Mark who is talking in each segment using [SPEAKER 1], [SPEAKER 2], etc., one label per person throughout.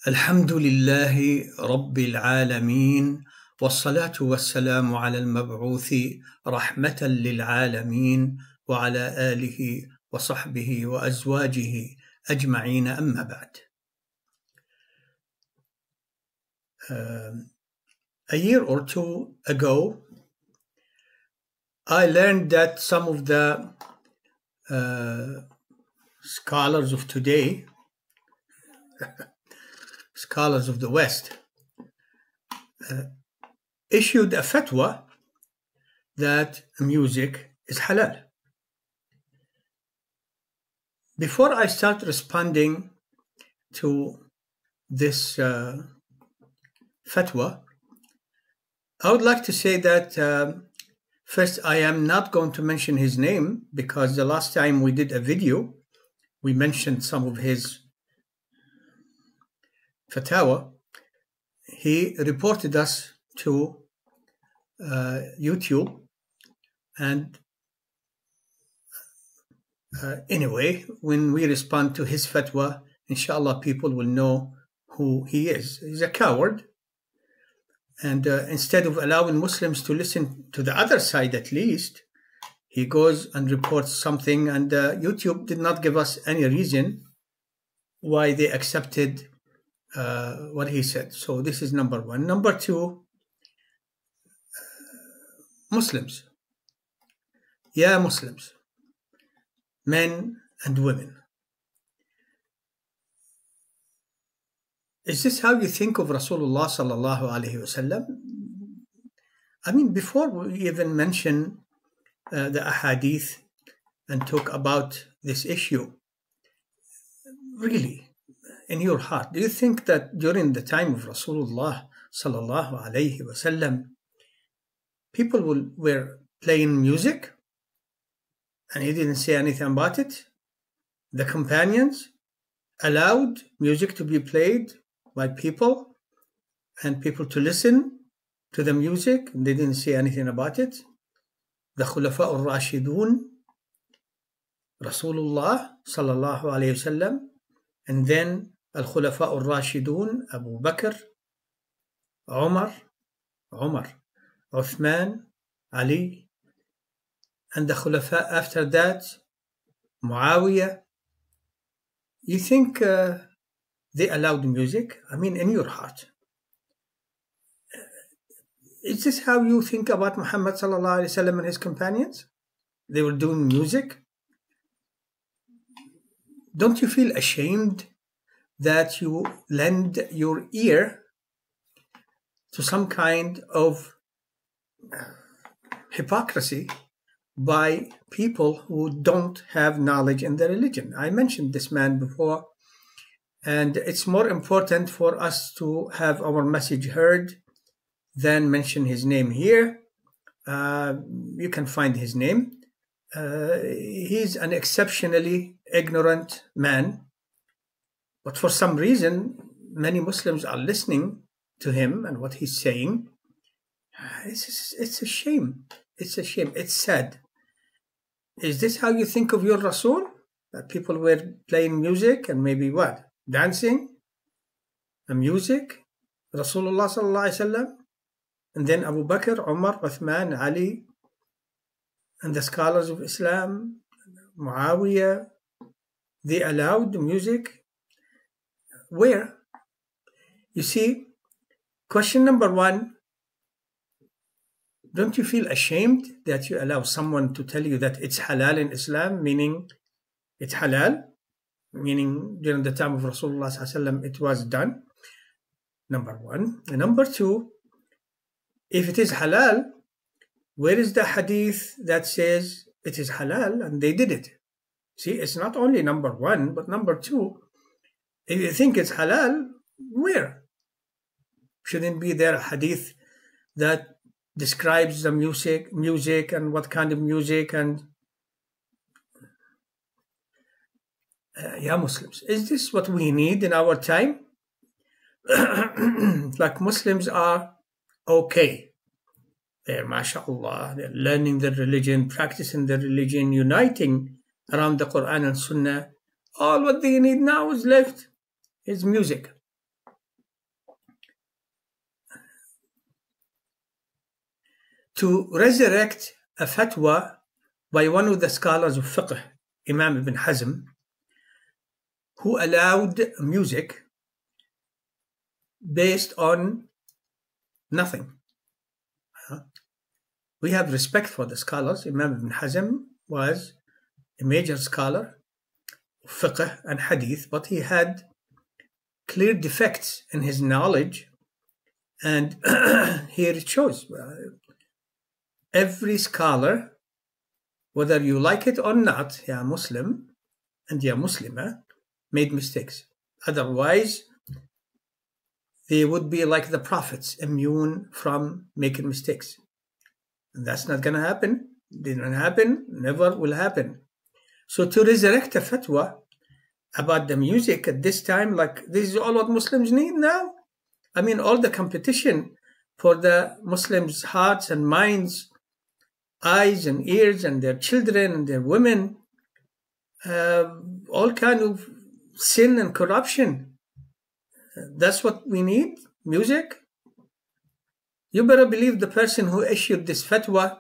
[SPEAKER 1] الحمد لله رب العالمين، والصلاة والسلام على المبعوث رحمة للعالمين وعلى آله وصحبه وأزواجه أجمعين، أما بعد. A year or two ago, I learned that some of the scholars of today, scholars of the West, issued a fatwa that music is halal. Before I start responding to this fatwa, I would like to say that first, I am not going to mention his name because the last time we did a video, we mentioned some of his fatwa. He reported us to YouTube, and anyway, when we respond to his fatwa, inshallah, people will know who he is. He's a coward, and instead of allowing Muslims to listen to the other side, at least, he goes and reports something, and YouTube did not give us any reason why they accepted what he said. So this is number one. Number two, Muslims. Yeah, Muslims, men and women. Is this how you think of Rasulullah sallallahu alaihi wasallam? I mean, before we even mention the ahadith and talk about this issue, really, in your heart, do you think that during the time of Rasulullah sallallahu alaihi wasallam, people were playing music and he didn't say anything about it? The companions allowed music to be played by people and people to listen to the music, and they didn't say anything about it. The Khulafa al-Rashidun, Rasulullah sallallahu alayhi wasallam, and then al-Khulafa al-Rashidun, Abu Bakr, Umar, Uthman, Ali, and the Khulafa after that, Muawiyah. You think they allowed music? I mean, in your heart. Is this how you think about Muhammad sallallahu alaihi wasallam and his companions? They were doing music? Don't you feel ashamed that you lend your ear to some kind of hypocrisy by people who don't have knowledge in the religion? I mentioned this man before, and it's more important for us to have our message heard than mention his name here. You can find his name. He's an exceptionally ignorant man, but for some reason, many Muslims are listening to him and what he's saying. It's a shame. It's a shame. It's sad. Is this how you think of your Rasul? That people were playing music and maybe what? Dancing? And music? Rasulullah sallallahu alaihi wasallam? And then Abu Bakr, Umar, Uthman, Ali, and the scholars of Islam, Muawiyah, they allowed music? Where? You see, question number one, don't you feel ashamed that you allow someone to tell you that it's halal in Islam, meaning it's halal, meaning during the time of Rasulullah sallallahu alaihi wasallam it was done? Number one. And number two, if it is halal, where is the hadith that says it is halal and they did it? See, it's not only number one, but number two, if you think it's halal, where? Shouldn't be there a hadith that describes the music and what kind of music? And yeah, Muslims, is this what we need in our time? Like Muslims are okay. They're, mashallah, they're learning their religion, practicing their religion, uniting around the Quran and Sunnah. All what they need now is left is music. to resurrect a fatwa by one of the scholars of fiqh, Imam Ibn Hazm, who allowed music based on nothing. We have respect for the scholars. Imam Ibn Hazm was a major scholar of fiqh and hadith, but he had clear defects in his knowledge, and here it shows. Every scholar, whether you like it or not, ya Muslim and ya Muslima, made mistakes. Otherwise, they would be like the prophets, immune from making mistakes. And that's not going to happen. Didn't happen, never will happen. So to resurrect a fatwa about the music at this time, like this is all what Muslims need now. I mean, all the competition for the Muslims' hearts and minds, eyes and ears, and their children and their women, all kind of sin and corruption. That's what we need? Music? You better believe the person who issued this fatwa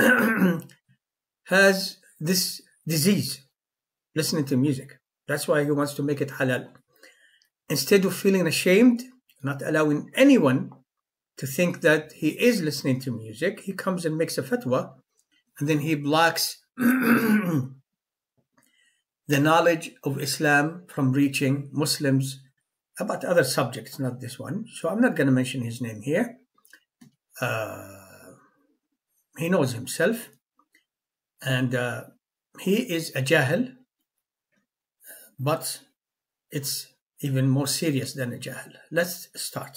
[SPEAKER 1] has this disease, listening to music. That's why he wants to make it halal. Instead of feeling ashamed, not allowing anyone to think that he is listening to music, he comes and makes a fatwa, and then he blocks the knowledge of Islam from reaching Muslims about other subjects, not this one. So I'm not going to mention his name here. He knows himself, and he is a jahil, but it's even more serious than a jahil. Let's start.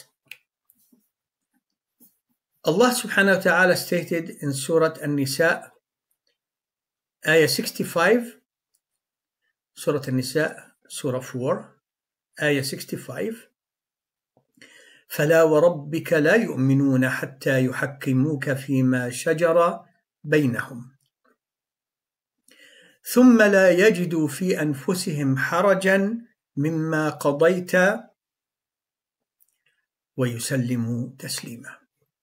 [SPEAKER 1] Allah subhanahu wa ta'ala stated in Surah An-Nisa, ayah 65, Surah An-Nisa, Surah 4, ayah 65, فلا وربك لا يؤمنون حتى يحكموك فيما شجر بينهم ثم لا يجدوا في أنفسهم حرجا مما قضيت ويسلموا تسليما.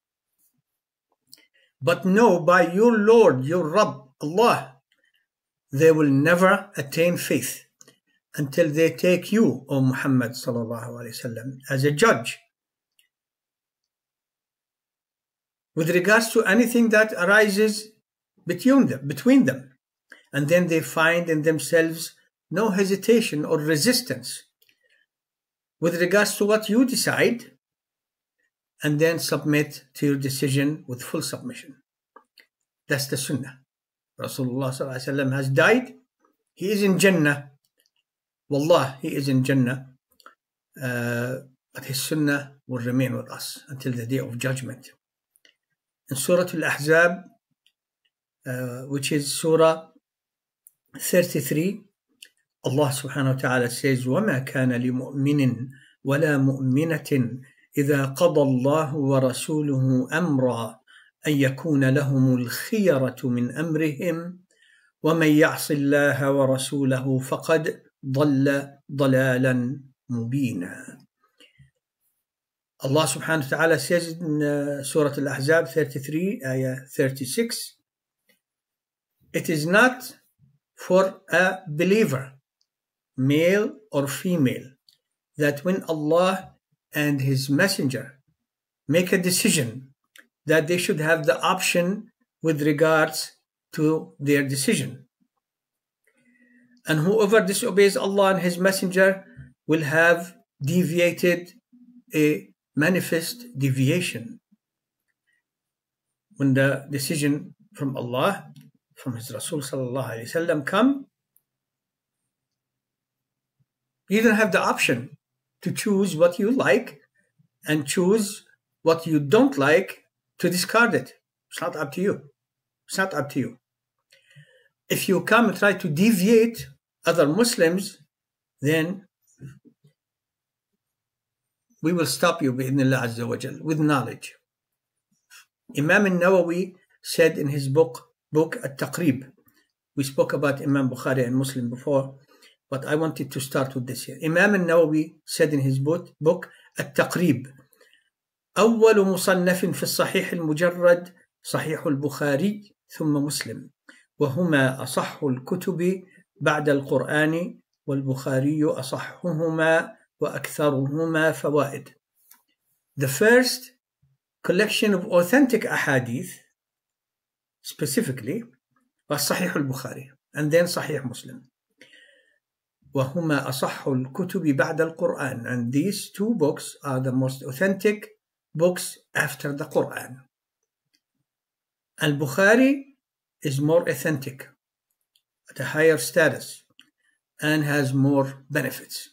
[SPEAKER 1] But know by your Lord, your Rabb, Allah, they will never attain faith until they take you, O Muhammad sallallahu alaihi wasallam, as a judge with regards to anything that arises between them, and then they find in themselves no hesitation or resistance with regards to what you decide, and then submit to your decision with full submission. That's the Sunnah. Rasulullah sallallahu alaihi wasallam has died. He is in Jannah. Wallah, he is in Jannah. But his Sunnah will remain with us until the day of judgment. In Surah Al-Ahzab, which is Surah 33, Allah subhanahu wa ta'ala says, وَمَا كَانَ لِمُؤْمِنٍ وَلَا مُؤْمِنَةٍ إِذَا قَضَى اللَّهُ وَرَسُولُهُ أَمْرًا أَن يَكُونَ لَهُمُ الْخِيَرَةُ مِنْ أَمْرِهِمْ وَمَنْ يَعْصِ اللَّهَ وَرَسُولَهُ فَقَدْ ضَلَّ ضَلَالًا مُبِينًا. Allah subhanahu wa ta'ala says in Surah Al-Ahzab 33, ayah 36, it is not for a believer, male or female, that when Allah and His Messenger make a decision, that they should have the option with regards to their decision. And whoever disobeys Allah and His Messenger will have deviated a manifest deviation. When the decision from Allah, from His Rasul sallallahu alaihi wasallam come, you don't have the option to choose what you like and choose what you don't like to discard it. It's not up to you. It's not up to you. If you come and try to deviate other Muslims, then we will stop you bi'idhnillah azza wa jal, with knowledge. Imam al-Nawawi said in his book At-Taqrib, we spoke about Imam Bukhari and Muslim before, but I wanted to start with this here. Imam al-Nawawi said in his book At-Taqrib, أول مصنف في الصحيح المجرد صحيح البخاري ثم مسلم، وهما أصح الكتب بعد القرآن، والبخاري أصحهما وأكثرهما فوائد. The first collection of authentic ahadith specifically was Sahih al-Bukhari, and then Sahih Muslim. وهما أصح الكتب بعد القرآن, and these two books are the most authentic books after the Quran. Al-Bukhari is more authentic, at a higher status, and has more benefits.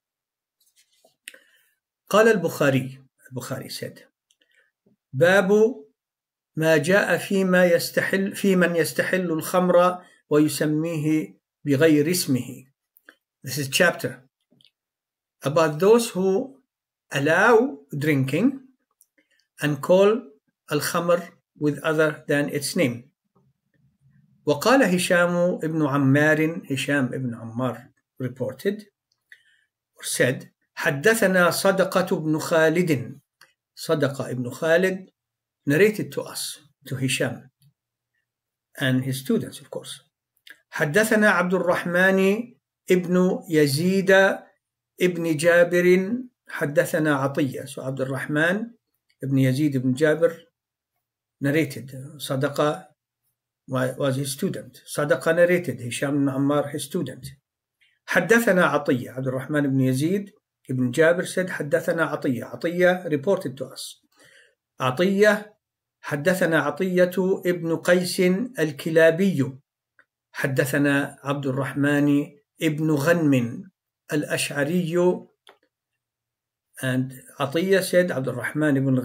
[SPEAKER 1] قال البخاري said, باب ما جاء في من يستحل الخمر ويسميه بغير اسمه. This is chapter about those who allow drinking and call al-khamr with other than its name. وقال هشام ibn Ammar reported or said, حدثنا صدقة بن خالد. صدقة ibn Khalid narrated to us, to Hisham and his students, of course. حدثنا عبد الرحمن ابن يزيد ابن جابر حدثنا عطية. So عبد الرحمن ibn Yazid ibn Jabir narrated. Sadaqa was his student. Sadaqa narrated. Hisham ibn Ammar his student. حدثنا عطية. عبد الرحمن ibn Yazid ibn Jabir said حدثنا عطية. عطية reported to us. عطية حدثنا عطية ابن قيس الكلابي. حدثنا عبد الرحمن ابن غنم الأشعري. And عطية said عبد الرحمن ibn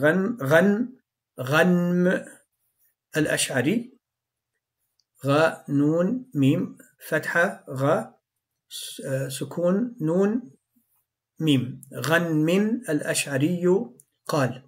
[SPEAKER 1] غنم الأشعري. غا نون ميم فتحة غا سكون نون ميم غنم الأشعري قال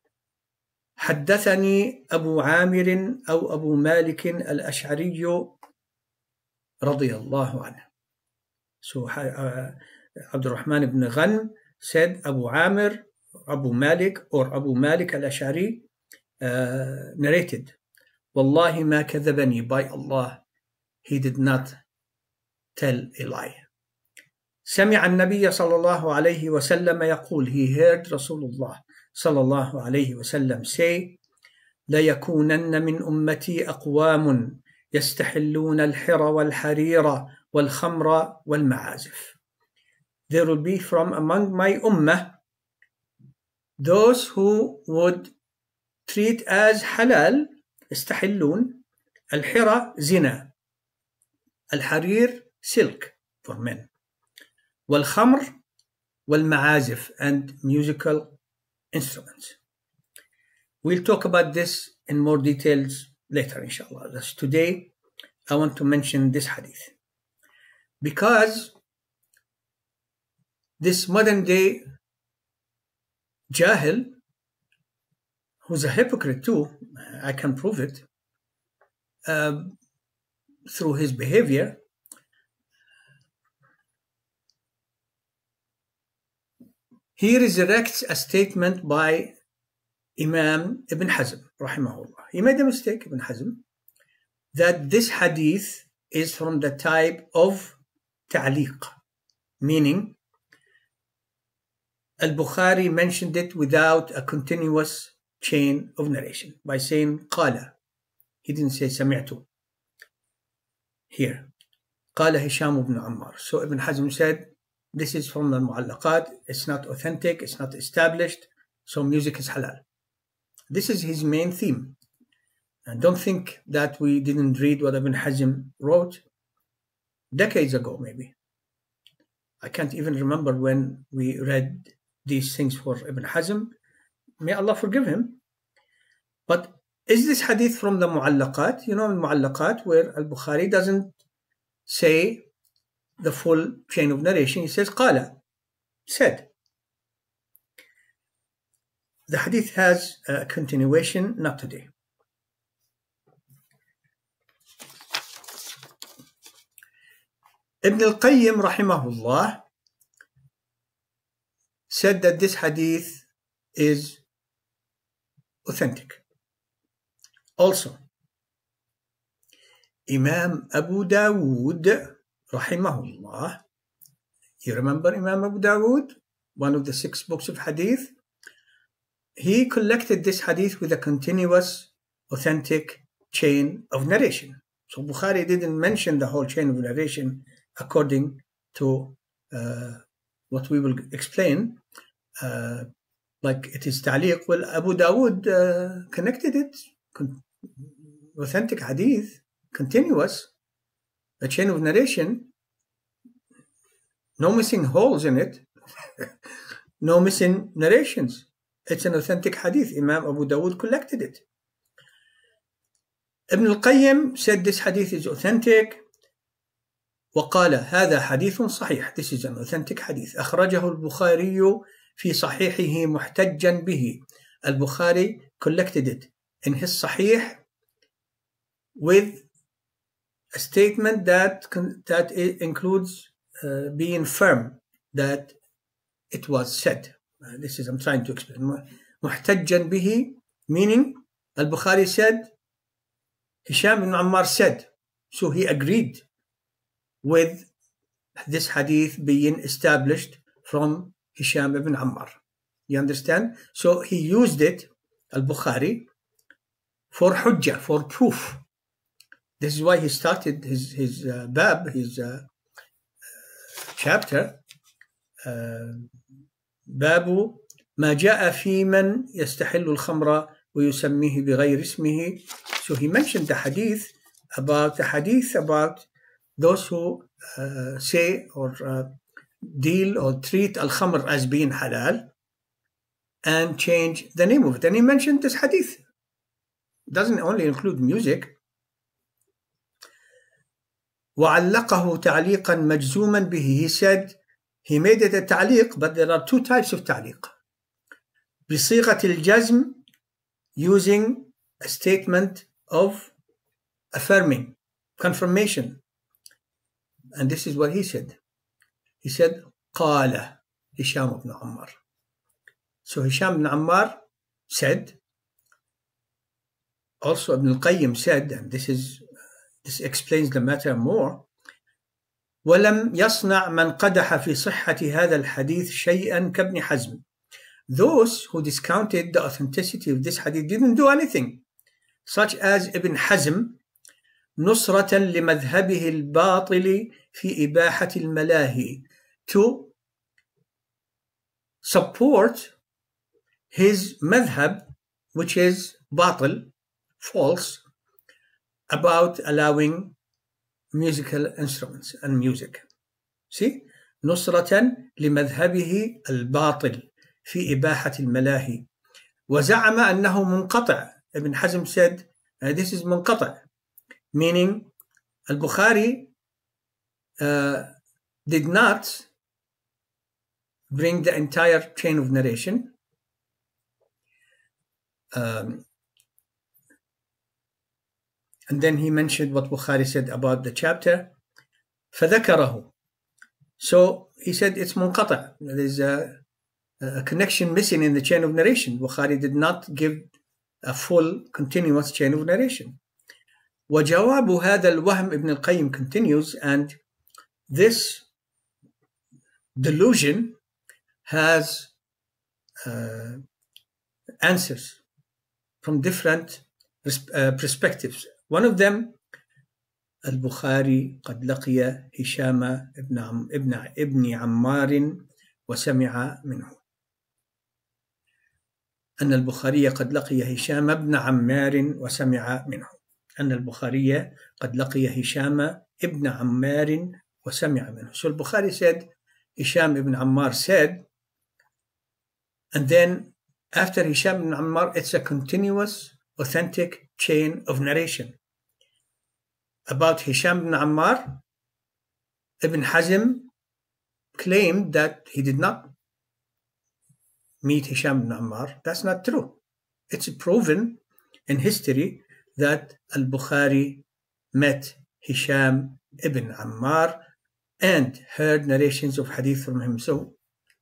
[SPEAKER 1] حدثني أبو عامر أو أبو مالك الأشعري رضي الله عنه. So عبد الرحمن ibn غنم said Abu Amir, Abu Malik or Abu Malik al-Ash'ari narrated, Wallahi ma kadhabani, by Allah, he did not tell a lie. سمع النبي صلى الله عليه وسلم يقول, he heard Rasulullah صلى الله عليه وسلم say, ليكونن من أمتي أقوام يستحلون الحر والحرير والخمر والمعازف. There will be from among my ummah those who would treat as halal, يستحلون, الحرة zina, الحرير silk for men, والخمر والمعازف and musical instruments. We'll talk about this in more details later, inshallah. Thus, today I want to mention this hadith because this modern day Jahil, who's a hypocrite too, I can prove it through his behavior, he resurrects a statement by Imam Ibn Hazm, rahimahullah. He made a mistake, Ibn Hazm, that this hadith is from the type of ta'liq, meaning Al-Bukhari mentioned it without a continuous chain of narration by saying qala. He didn't say sami'tu. Here, qala Hisham ibn Ammar. So Ibn Hazm said, this is from the mu'allaqat, it's not authentic, it's not established, so music is halal. This is his main theme. And don't think that we didn't read what Ibn Hazm wrote decades ago, maybe. I can't even remember when we read these things for Ibn Hazm. May Allah forgive him. But is this hadith from the mu'allaqat? You know, in mu'allaqat, where Al-Bukhari doesn't say the full chain of narration, he says qala, said. The hadith has a continuation, not today. Ibn al-Qayyim rahimahullah said that this hadith is authentic. Also, Imam Abu Dawood, rahimahullah, you remember Imam Abu Dawood, one of the 6 books of hadith? He collected this hadith with a continuous, authentic chain of narration. So Bukhari didn't mention the whole chain of narration according to what we will explain. Like it is ta'liq. Well, Abu Dawood connected it, authentic hadith, continuous, a chain of narration, no missing holes in it, no missing narrations. It's an authentic hadith. Imam Abu Dawood collected it. Ibn al-Qayyim said this hadith is authentic. وقال هذا حديث صحيح. This is an authentic hadith. أخرجه البخاري في صحيحه محتجا به. Al-Bukhari collected it in his Sahih with a statement that it includes being firm that it was said. This is, I'm trying to explain. محتجا به, meaning Al-Bukhari said, Hisham ibn Ammar said. So he agreed with this hadith being established from Hisham ibn Ammar. You understand? So he used it, Al-Bukhari, for hujjah, for proof. This is why he started his bab, his chapter, باب ما جاء في من يستحل الخمر ويسميه بغير اسمه. So he mentioned the hadith about those who say or deal or treat al-khamr as being halal and change the name of it. And he mentioned this hadith. It doesn't only include music. وعلقه تعليقا مجزوما به. He said he made it a ta'liq, but there are 2 types of ta'liq. بصيغة الجزم, using a statement of affirming, confirmation. And this is what he said. He said, قال Hisham ibn Ammar. So Hisham ibn Ammar said, also Ibn al-Qayyim said, and this explains the matter more, ولم يصنع من قدح في صحة هذا الحديث شيئا كابن حزم. Those who discounted the authenticity of this hadith didn't do anything, such as Ibn Hazm, نصرة لمذهبه الباطل في إباحة الملاهي, to support his madhab, which is batil, false, about allowing musical instruments and music. See? نصرة لمذهبه الباطل في إباحة الملاهي. وزعم أنه منقطع. Ibn Hazm said, this is منقطع, meaning Al-Bukhari did not bring the entire chain of narration. And then he mentioned what Bukhari said about the chapter. فذكره. So he said it's منقطع. There is a connection missing in the chain of narration. Bukhari did not give a full continuous chain of narration. وجواب هذا الوهم, Ibn al-Qayyim continues, and this delusion has answers from different perspectives. One of them, البخاري قد لقي هشام ابن عمار وسمع منه. أن البخاري قد لقي هشام ابن عمار وسمع منه. أن البخاري قد لقي هشام ابن عمار وسمع منه. So Bukhari said, Hisham ibn Ammar said, and then after Hisham ibn Ammar, it's a continuous, authentic chain of narration. About Hisham ibn Ammar, Ibn Hazm claimed that he did not meet Hisham ibn Ammar. That's not true. It's proven in history that Al-Bukhari met Hisham ibn Ammar and heard narrations of hadith from him. So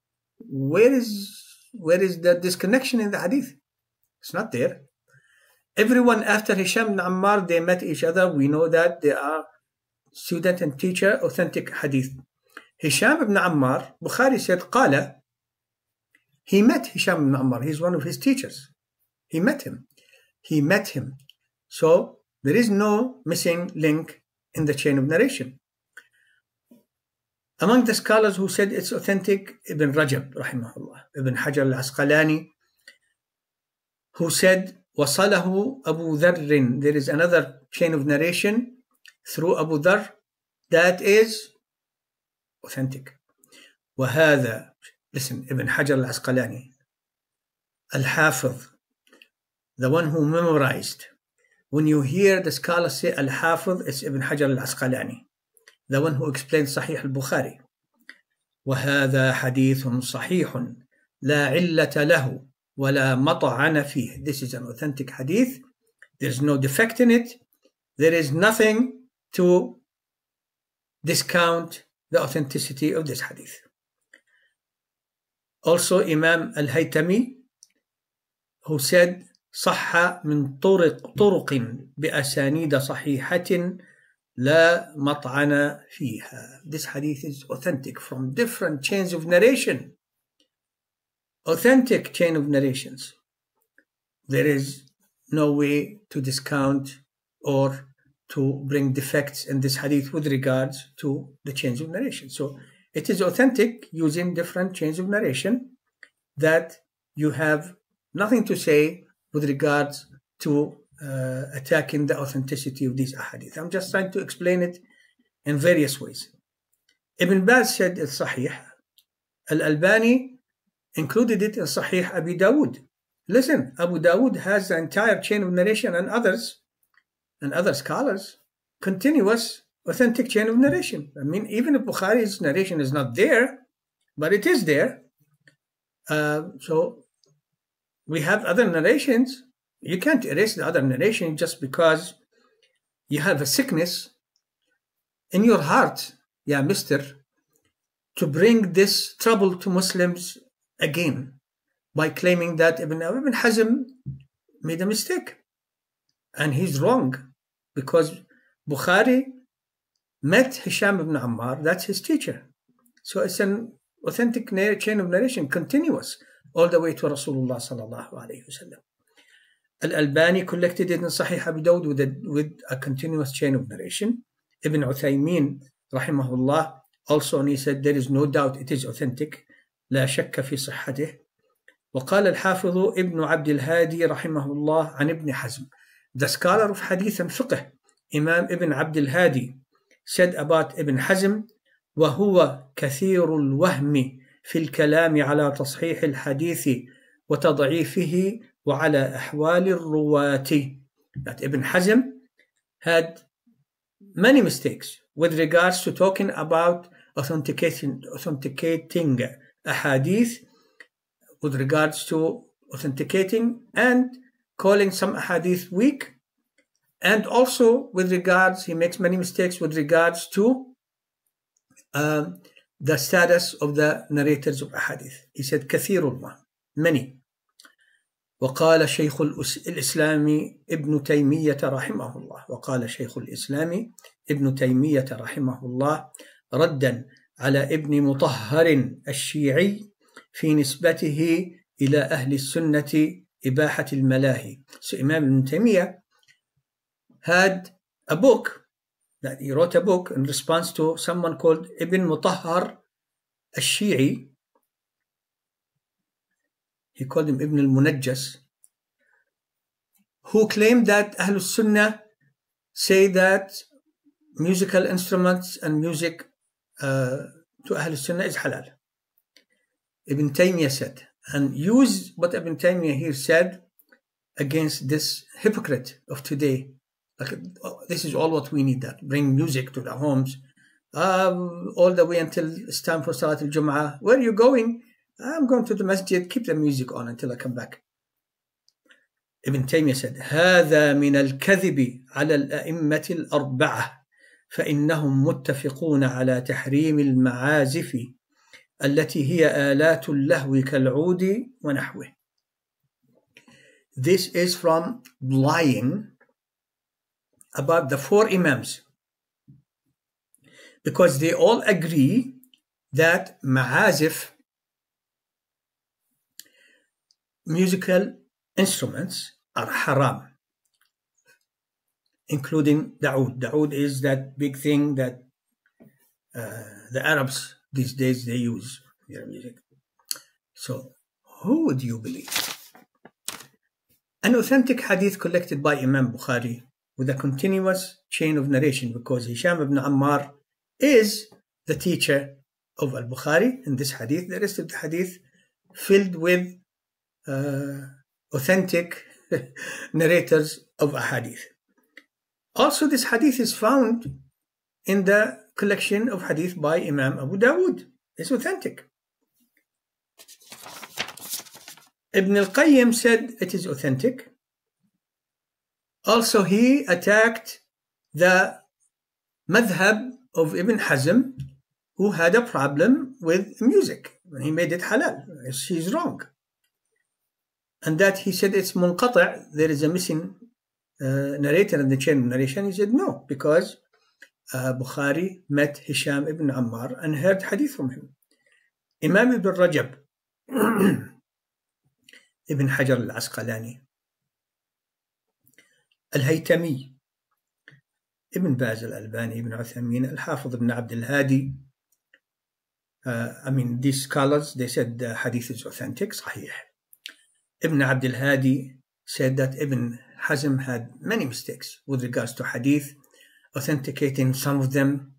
[SPEAKER 1] where is the disconnection in the hadith? It's not there. everyone after Hisham ibn Ammar, they met each other. We know that they are student and teacher, authentic hadith. Hisham ibn Ammar, Bukhari said, Qala, he met Hisham ibn Ammar. He's one of his teachers. He met him. So there is no missing link in the chain of narration. Among the scholars who said it's authentic, Ibn Rajab, rahimahullah, Ibn Hajar al-Asqalani, who said, وَصَلَهُ أَبُو ذَرٍ. There is another chain of narration through Abu Dharr that is authentic. وَهَذَا, listen, Ibn Hajar al-Asqalani, Al-Hafiz, the one who memorized. When you hear the scholars say Al-Hafiz, it's Ibn Hajar al-Asqalani, the one who explained Sahih al-Bukhari. وَهَذَا حَدِيثٌ صَحِيحٌ لَا عِلَّةَ لَهُ وَلَا مَطْعَنَ فِيهِ. This is an authentic hadith. There's no defect in it. There is nothing to discount the authenticity of this hadith. Also Imam al-Haytami, who said صح من طرق بأسانيد صحيحة لا مطعن فيها. This hadith is authentic from different chains of narration. Authentic chain of narrations. There is no way to discount or to bring defects in this hadith with regards to the chains of narration. So it is authentic using different chains of narration that you have nothing to say with regards to attacking the authenticity of these ahadith. I'm just trying to explain it in various ways. Ibn Baz said it's Sahih. Al-Albani included it in Sahih Abi Dawud. Listen, Abu Dawud has the entire chain of narration, and others and other scholars, continuous authentic chain of narration. I mean, even if Bukhari's narration is not there, but it is there. So we have other narrations. You can't erase the other narration just because you have a sickness in your heart, yeah, mister, to bring this trouble to Muslims again by claiming that Ibn Hazm made a mistake. And he's wrong, because Bukhari met Hisham ibn Ammar, that's his teacher. So it's an authentic chain of narration, continuous, all the way to Rasulullah sallallahu alayhi wasallam. Al-Albani collected it in Sahih Abi Dawud with a continuous chain of narration. Ibn Uthaymin, rahimahullah, also, and he said there is no doubt it is authentic. لا شك في صحته. وقال الحافظ ابن عبد الهادي رحمه الله عن ابن حزم. The scholar of hadith and fiqh, Imam Ibn Abd al-Hadi, said about Ibn Hazm, وهو كثير الوهم في الكلام على تصحيح الحديث وتضعيفه وعلى أحوال الرواة. That Ibn Hazm had many mistakes with regards to talking about authenticating a hadith, with regards to authenticating and calling some hadith weak, and also with regards, he makes many mistakes with regards to the status of the narrators of hadith. He said كثير ما, many. وقال شيخ الإسلام ابن تيمية رحمه الله. وقال شيخ الإسلام ابن تيمية رحمه الله ردا على ابن مطهر الشيعي في نسبته إلى أهل السنة إباحة الملاهي. So Imam Ibn Taymiyyah had a book, that he wrote a book in response to someone called Ibn Mutahhar al-Shi'i. He called him Ibn al-Munajjas, who claimed that Ahlul Sunnah say that musical instruments and music to Ahlul Sunnah is halal. Ibn Taymiyyah said, and use what Ibn Taymiyyah here said against this hypocrite of today. Like, this is all what we need, that bring music to the homes all the way until it's time for Salat al-Jum'ah. Where are you going? I'm going to the masjid. Keep the music on until I come back. Ibn Taymiyyah said, هذا من الكذب على الأئمة الأربعة فإنهم متفقون على تحريم المعازف التي هي آلات اللهو كالعود ونحوه. this is from lying about the 4 Imams, because they all agree that ma'azif, musical instruments, are haram, including da'ud. Da'ud is that big thing that the Arabs these days they use in their music. So who would you believe? An authentic hadith collected by Imam Bukhari with a continuous chain of narration, because Hisham ibn Ammar is the teacher of Al-Bukhari in this hadith. The rest of the hadith filled with authentic narrators of a hadith. Also, this hadith is found in the collection of hadith by Imam Abu Dawud. It's authentic. Ibn al-Qayyim said it is authentic. Also, he attacked the madhab of Ibn Hazm, who had a problem with music. He made it halal. He's wrong. And that he said it's munqata', there is a missing narrator in the chain of narration. He said no, because Bukhari met Hisham ibn Ammar and heard hadith from him. Imam ibn Rajab, Ibn Hajar al-Asqalani, Al-Haytami, Ibn Baz al-Albani, Ibn Uthaymin, Al-Hafiz ibn Abd al-Hadi, these scholars, they said the hadith is authentic, sahih. Ibn Abd al-Hadi said that Ibn Hazm had many mistakes with regards to hadith, authenticating some of them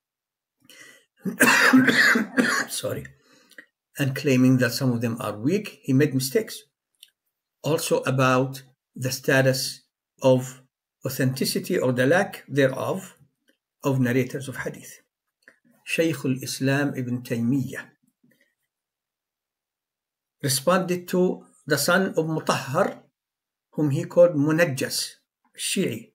[SPEAKER 1] and claiming that some of them are weak. He made mistakes also about the status of authenticity or the lack thereof of narrators of hadith. Shaykh al-Islam Ibn Taymiyyah responded to the son of Mutahhar, whom he called Munajjas, Shi'i,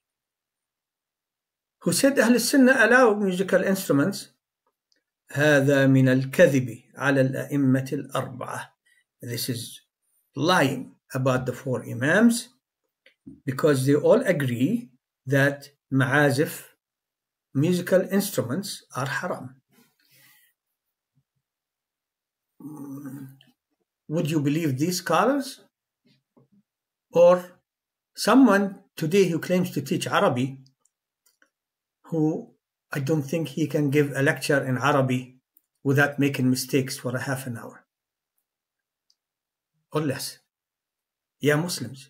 [SPEAKER 1] who said Ahl al-Sunnah allow musical instruments. هذا من الكذب على الأئمة الأربعة. This is lying about the 4 Imams, because they all agree that ma'azif, musical instruments, are haram. Would you believe these scholars? Or someone today who claims to teach Arabic, who I don't think he can give a lecture in Arabic without making mistakes for a half an hour or less. Ya Muslims,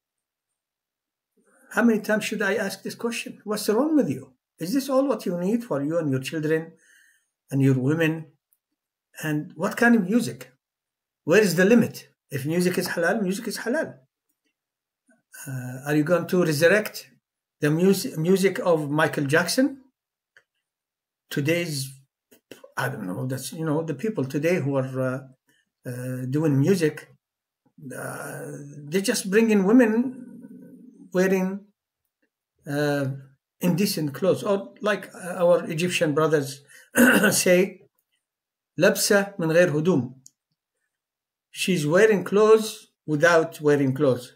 [SPEAKER 1] how many times should I ask this question? What's wrong with you? Is this all what you need for you and your children and your women? And what kind of music? Where is the limit? If music is halal, music is halal. Are you going to resurrect the music of Michael Jackson? Today's, I don't know, that's, the people today who are doing music, they just bring in women wearing indecent clothes, or like our Egyptian brothers say, labsa min ghair hudum. She's wearing clothes without wearing clothes.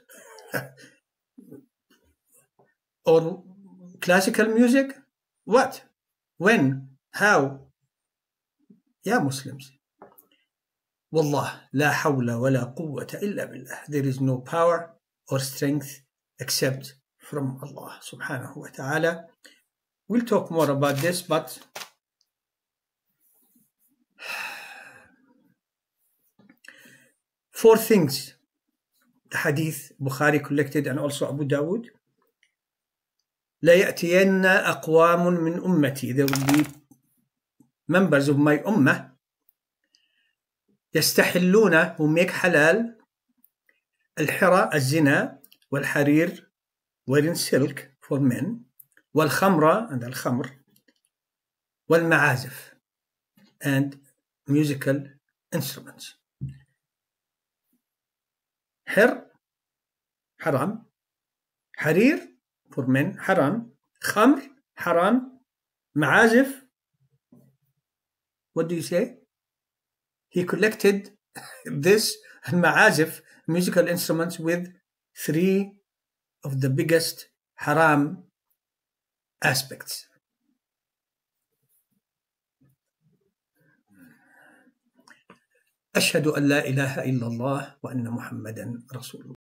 [SPEAKER 1] Or classical music? What? When? How? Ya Muslims, Wallah, la hawla wa la quwwata illa billah. There is no power or strength except from Allah subhanahu wa ta'ala. We'll talk more about this, but four things the hadith Bukhari collected, and also Abu Dawud. لا يأتين أقوام من أمتي. There will be members of my ummah يستحلون, who make halal, الحرى, الزنا, والحرير, wearing silk for men, والخمر, and الخمر, والمعازف, and musical instruments. حر, حرام, حرير, for men, haram, khamr, haram, ma'azif. What do you say? He collected this ma'azif, musical instruments with three of the biggest haram aspects. أشهد أن لا إله إلا الله وأن محمدا رسول الله.